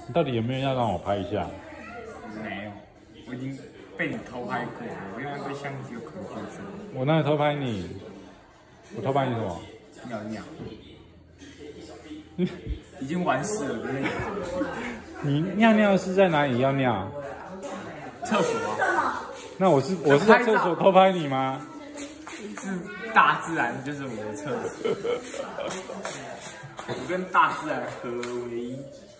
你到底有没有要让我拍一下？ 没有，我已经被你偷拍过了，我因为对相机有恐惧症。 我哪里偷拍你？我偷拍你什么？ 尿尿。已经完事了，不是？ 你尿尿是在哪里要尿？ 厕所啊。 那我是在厕所偷拍你吗？ 是大自然就是我的厕所，我跟大自然合为一。